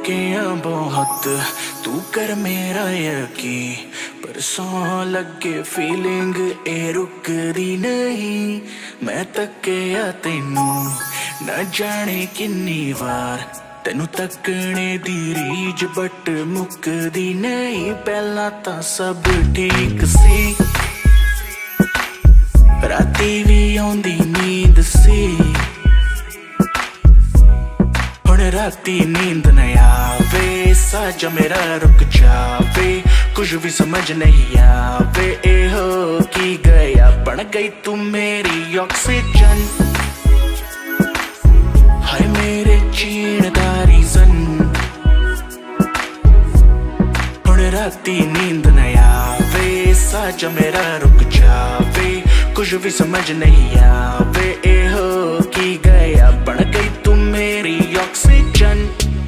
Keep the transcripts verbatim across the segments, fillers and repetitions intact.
थके हैं बहुत, तू कर मेरा यकीन, पर सौ लगे फीलिंग ए रुकदी नहीं। मैं तकिया तेनू न जाने किन्नी वार, तेनू तकने दी रीज बट मुकदी नहीं। पहला तां सब ठीक सी, राती भी आउंदी नींद सी, राती नींद न आवे, साजा मेरा रुक जावे, कुछ भी समझ नहीं आवे। ए हो की गया, बन गई तू मेरी ऑक्सीजन, हाय मेरे जीण दा रीज़न। हुण राती नींद न आवे, साजा मेरा रुक जावे, कुछ भी समझ नहीं आवे। ए हो की गया, बन गई तू मेरी ऑक्सीजन।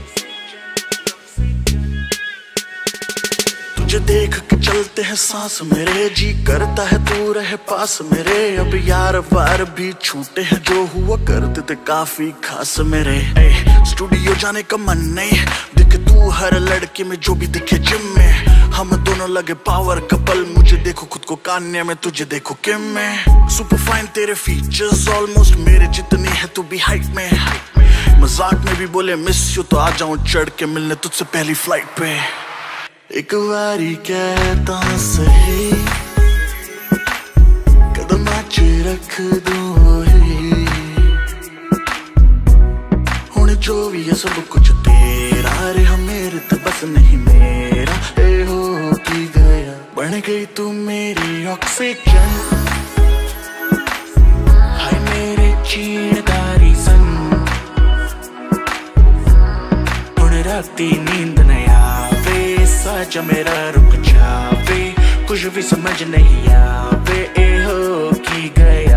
तुझे देख के चलते हैं सांस मेरे, जी करता है तू रहे पास मेरे। अब यार वार भी छूटे हैं, जो हुआ करते थे काफी खास मेरे। ए, स्टूडियो जाने का मन नहीं, दिखे तू हर लड़के में जो भी दिखे जिम में। हम दोनों लगे पावर कपल, मुझे देखो खुद को कान्या में, तुझे देखो किम में। सुपर फाइन तेरे फीचर्स ऑलमोस्ट मेरे जितनी है तू भी हाइट में। मजाक में भी बोले मिस यू तो आ जाऊं चढ़ के मिलने तुझसे पहली फ्लाइट पे। एक बारी कहता सही, कदम च रख दो ही, हुण जो भी है सब कुछ तेरा, रे हम मेरे तो बस नहीं मेरा। ए हो की गया, बन गई तू मेरी ऑक्सीजन, हाय मेरे जीण दा रीज़न। राती नींद न आवे, साजा मेरा रुक जावे, कुछ भी समझ नहीं आवे। ए हो की गया,